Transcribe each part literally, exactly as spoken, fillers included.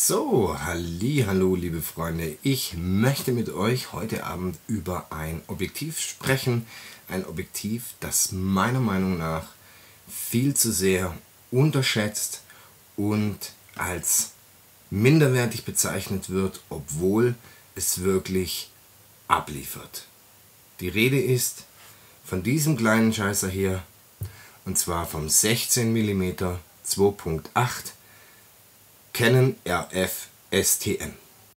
So, halli, hallo liebe Freunde, ich möchte mit euch heute Abend über ein Objektiv sprechen, ein Objektiv, das meiner Meinung nach viel zu sehr unterschätzt und als minderwertig bezeichnet wird, obwohl es wirklich abliefert. Die Rede ist von diesem kleinen Scheißer hier, und zwar vom sechzehn Millimeter zwei Punkt acht Canon R F S T M.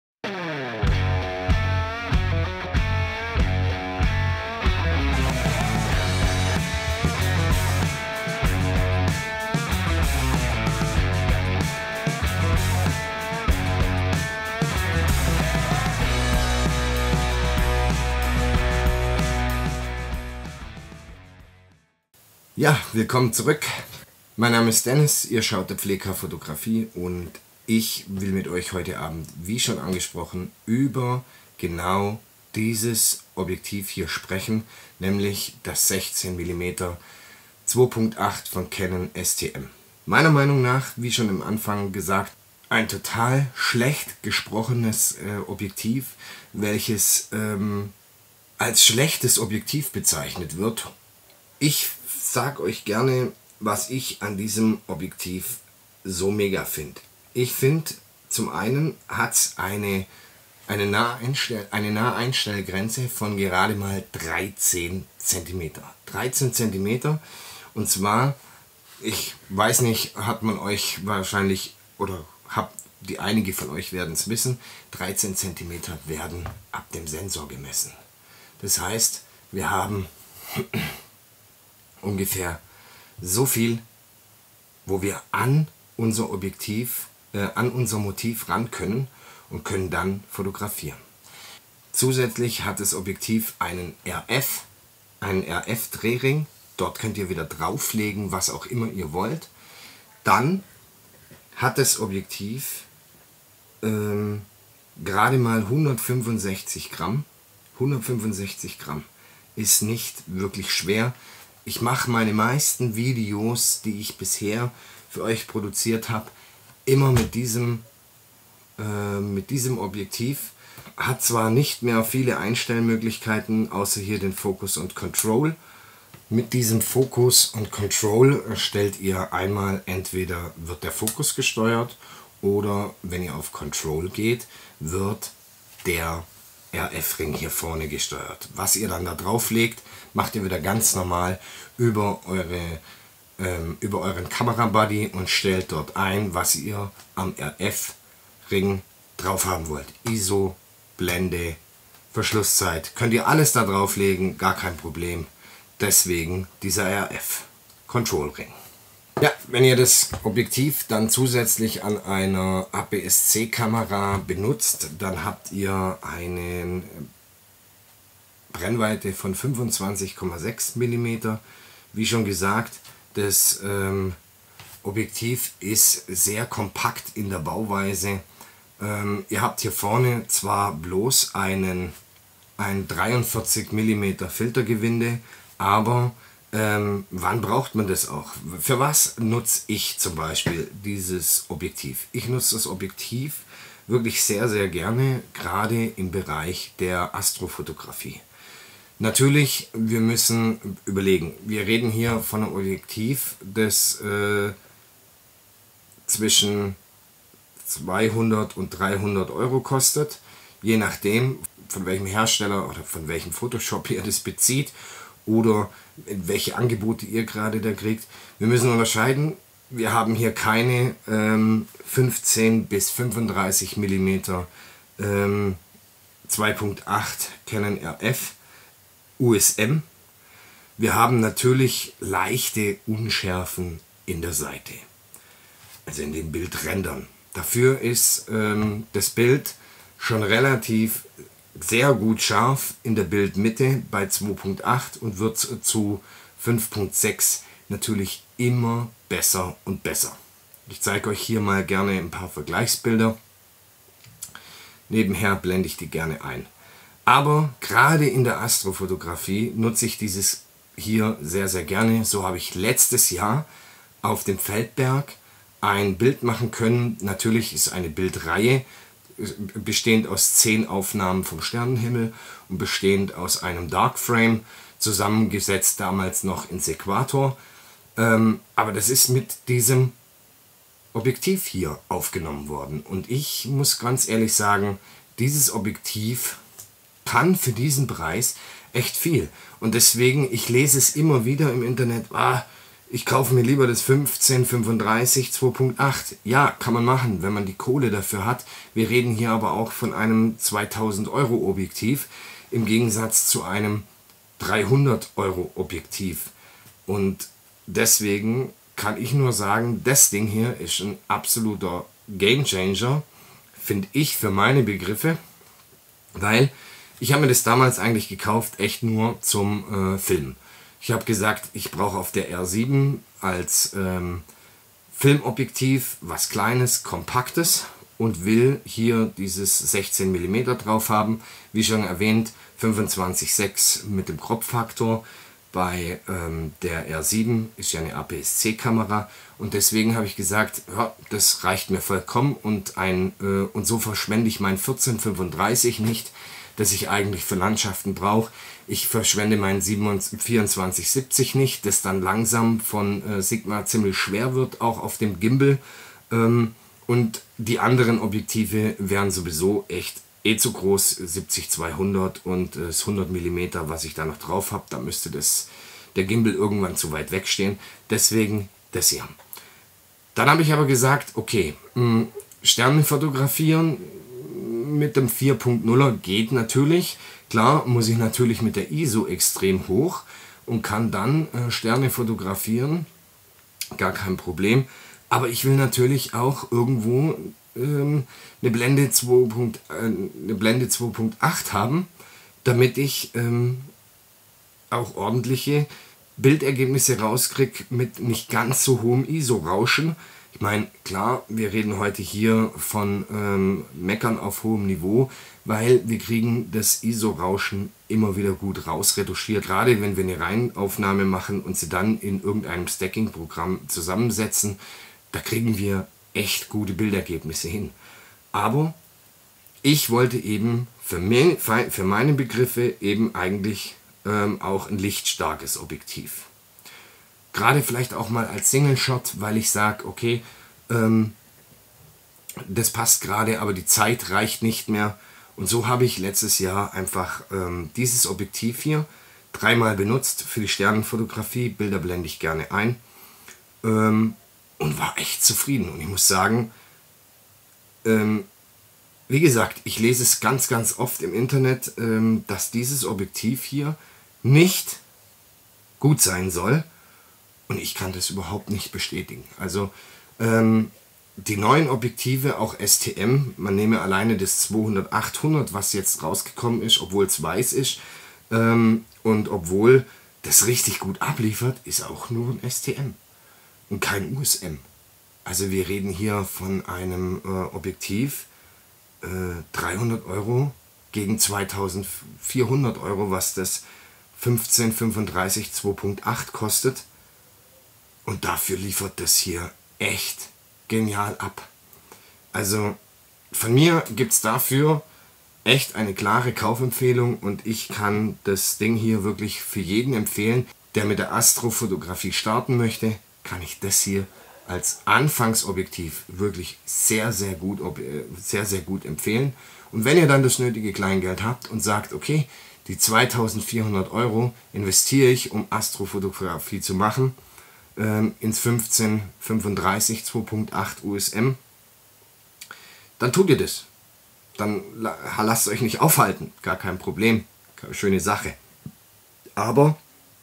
Ja, willkommen zurück. Mein Name ist Dennis, ihr schaut der Pfleger Fotografie und ich will mit euch heute Abend, wie schon angesprochen, über genau dieses Objektiv hier sprechen, nämlich das sechzehn Millimeter zwei Punkt acht von Canon S T M. Meiner Meinung nach, wie schon am Anfang gesagt, ein total schlecht gesprochenes äh, Objektiv, welches ähm, als schlechtes Objektiv bezeichnet wird. Ich sage euch gerne, was ich an diesem Objektiv so mega finde. Ich finde, zum einen hat es eine, eine, Naheinstell eine Naheinstellgrenze von gerade mal dreizehn Zentimeter. dreizehn Zentimeter, und zwar, ich weiß nicht, hat man euch wahrscheinlich, oder habt die einige von euch werden es wissen, dreizehn Zentimeter werden ab dem Sensor gemessen. Das heißt, wir haben ungefähr so viel, wo wir an unser Objektiv, äh, an unser Motiv ran können und können dann fotografieren. Zusätzlich hat das Objektiv einen R F, einen R F-Drehring. Dort könnt ihr wieder drauflegen, was auch immer ihr wollt. Dann hat das Objektiv ähm, gerade mal hundertfünfundsechzig Gramm. hundertfünfundsechzig Gramm ist nicht wirklich schwer. Ich mache meine meisten Videos, die ich bisher für euch produziert habe, immer mit diesem, äh, mit diesem Objektiv. Hat zwar nicht mehr viele Einstellmöglichkeiten, außer hier den Focus und Control. Mit diesem Focus und Control stellt ihr einmal, entweder wird der Fokus gesteuert oder wenn ihr auf Control geht, wird der R F-Ring hier vorne gesteuert. Was ihr dann da drauf legt, macht ihr wieder ganz normal über, eure, ähm, über euren Kamerabuddy und stellt dort ein, was ihr am R F-Ring drauf haben wollt. I S O, Blende, Verschlusszeit. Könnt ihr alles da drauflegen, gar kein Problem. Deswegen dieser R F-Control-Ring. Ja, wenn ihr das Objektiv dann zusätzlich an einer A P S C-Kamera benutzt, dann habt ihr eine Brennweite von fünfundzwanzig Komma sechs Millimeter. Wie schon gesagt, das ähm, Objektiv ist sehr kompakt in der Bauweise. Ähm, ihr habt hier vorne zwar bloß einen, ein dreiundvierzig Millimeter Filtergewinde, aber Ähm, wann braucht man das auch? Für was nutze ich zum Beispiel dieses Objektiv? Ich nutze das Objektiv wirklich sehr, sehr gerne, gerade im Bereich der Astrofotografie. Natürlich, wir müssen überlegen, wir reden hier von einem Objektiv, das äh, zwischen zweihundert und dreihundert Euro kostet, je nachdem, von welchem Hersteller oder von welchem Photoshop ihr das bezieht oder welche Angebote ihr gerade da kriegt. Wir müssen unterscheiden, wir haben hier keine ähm, fünfzehn bis fünfunddreißig Millimeter ähm, zwei Punkt acht Canon R F U S M. Wir haben natürlich leichte Unschärfen in der Seite, also in den Bildrändern. Dafür ist ähm, das Bild schon relativ sehr gut scharf in der Bildmitte bei zwei Punkt acht und wird zu fünf Punkt sechs natürlich immer besser und besser. Ich zeige euch hier mal gerne ein paar Vergleichsbilder. Nebenher blende ich die gerne ein. Aber gerade in der Astrofotografie nutze ich dieses hier sehr, sehr gerne. So habe ich letztes Jahr auf dem Feldberg ein Bild machen können. Natürlich ist eine Bildreihe bestehend aus zehn Aufnahmen vom Sternenhimmel und bestehend aus einem Darkframe, zusammengesetzt damals noch in Sequator. Ähm, aber das ist mit diesem Objektiv hier aufgenommen worden. Und ich muss ganz ehrlich sagen, dieses Objektiv kann für diesen Preis echt viel. Und deswegen, ich lese es immer wieder im Internet, ah, ich kaufe mir lieber das fünfzehn fünfunddreißig zwei Punkt acht. Ja, kann man machen, wenn man die Kohle dafür hat. Wir reden hier aber auch von einem zweitausend Euro Objektiv im Gegensatz zu einem dreihundert Euro Objektiv. Und deswegen kann ich nur sagen, das Ding hier ist ein absoluter Gamechanger, finde ich, für meine Begriffe, weil ich habe mir das damals eigentlich gekauft, echt nur zum äh, Filmen. Ich habe gesagt, ich brauche auf der R sieben als ähm, Filmobjektiv was Kleines, Kompaktes und will hier dieses sechzehn Millimeter drauf haben. Wie schon erwähnt, fünfundzwanzig Komma sechs mit dem Crop-Faktor. Bei ähm, der R sieben ist ja eine A P S C-Kamera und deswegen habe ich gesagt, ja, das reicht mir vollkommen und, ein, äh, und so verschwende ich mein vierzehn fünfunddreißig nicht, das ich eigentlich für Landschaften brauche. Ich verschwende mein vierundzwanzig siebzig nicht, das dann langsam von äh, Sigma ziemlich schwer wird, auch auf dem Gimbal. Ähm, und die anderen Objektive wären sowieso echt eh zu groß, siebzig zweihundert und äh, das hundert Millimeter, was ich da noch drauf habe, da müsste das, der Gimbal irgendwann zu weit wegstehen. Deswegen das hier. Dann habe ich aber gesagt, okay, mh, Sterne fotografieren mit dem vier Punkt nuller geht natürlich. Klar, muss ich natürlich mit der I S O extrem hoch und kann dann äh, Sterne fotografieren. Gar kein Problem. Aber ich will natürlich auch irgendwo ähm, eine Blende zwei Punkt acht haben, damit ich ähm, auch ordentliche Bildergebnisse rauskriege mit nicht ganz so hohem I S O-Rauschen. Ich meine, klar, wir reden heute hier von ähm, Meckern auf hohem Niveau, weil wir kriegen das I S O-Rauschen immer wieder gut rausretuschiert. Gerade wenn wir eine Reihenaufnahme machen und sie dann in irgendeinem Stacking-Programm zusammensetzen, da kriegen wir echt gute Bildergebnisse hin. Aber ich wollte eben für, mich, für meine Begriffe eben eigentlich ähm, auch ein lichtstarkes Objektiv. Gerade vielleicht auch mal als Single-Shot, weil ich sage, okay, ähm, das passt gerade, aber die Zeit reicht nicht mehr. Und so habe ich letztes Jahr einfach ähm, dieses Objektiv hier dreimal benutzt für die Sternenfotografie. Bilder blende ich gerne ein. Ähm, und war echt zufrieden. Und ich muss sagen, ähm, wie gesagt, ich lese es ganz, ganz oft im Internet, ähm, dass dieses Objektiv hier nicht gut sein soll. Und ich kann das überhaupt nicht bestätigen. Also ähm, die neuen Objektive, auch S T M, man nehme alleine das zweihundert achthundert, was jetzt rausgekommen ist, obwohl es weiß ist, ähm, und obwohl das richtig gut abliefert, ist auch nur ein S T M und kein U S M. Also wir reden hier von einem äh, Objektiv äh, dreihundert Euro gegen zweitausendvierhundert Euro, was das fünfzehn fünfunddreißig zwei Punkt acht kostet. Und dafür liefert das hier echt genial ab. Also von mir gibt es dafür echt eine klare Kaufempfehlung und ich kann das Ding hier wirklich für jeden empfehlen, der mit der Astrofotografie starten möchte, kann ich das hier als Anfangsobjektiv wirklich sehr, sehr gut, sehr, sehr gut empfehlen. Und wenn ihr dann das nötige Kleingeld habt und sagt, okay, die zweitausendvierhundert Euro investiere ich, um Astrofotografie zu machen, ins fünfzehn fünfunddreißig zwei Punkt acht U S M, dann tut ihr das. Dann lasst euch nicht aufhalten, gar kein Problem, schöne Sache. Aber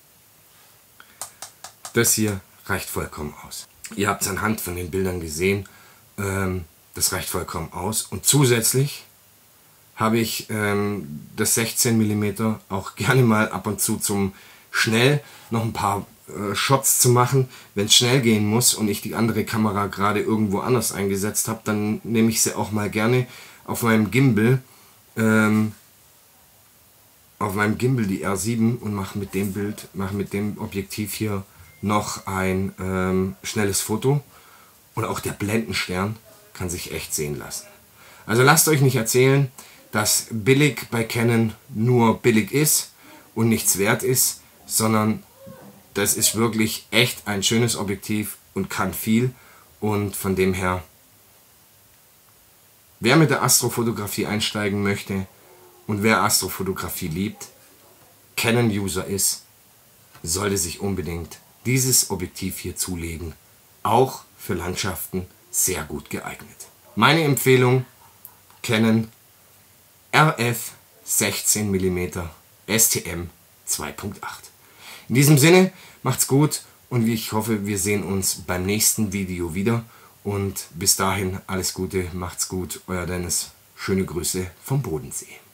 das hier reicht vollkommen aus. Ihr habt es anhand von den Bildern gesehen, ähm, das reicht vollkommen aus. Und zusätzlich habe ich ähm, das sechzehn Millimeter auch gerne mal ab und zu zum schnell noch ein paar Shots zu machen. Wenn es schnell gehen muss und ich die andere Kamera gerade irgendwo anders eingesetzt habe, dann nehme ich sie auch mal gerne auf meinem Gimbal, ähm, auf meinem Gimbal die R sieben und mache mit dem Bild, mache mit dem Objektiv hier noch ein ähm, schnelles Foto Und auch der Blendenstern kann sich echt sehen lassen. Also lasst euch nicht erzählen, dass billig bei Canon nur billig ist und nichts wert ist, sondern das ist wirklich echt ein schönes Objektiv und kann viel. Und von dem her, wer mit der Astrofotografie einsteigen möchte und wer Astrofotografie liebt, Canon-User ist, sollte sich unbedingt dieses Objektiv hier zulegen. Auch für Landschaften sehr gut geeignet. Meine Empfehlung: Canon R F sechzehn Millimeter S T M zwei Punkt acht. In diesem Sinne, macht's gut und ich hoffe, wir sehen uns beim nächsten Video wieder. Und bis dahin alles Gute, macht's gut, euer Dennis. Schöne Grüße vom Bodensee.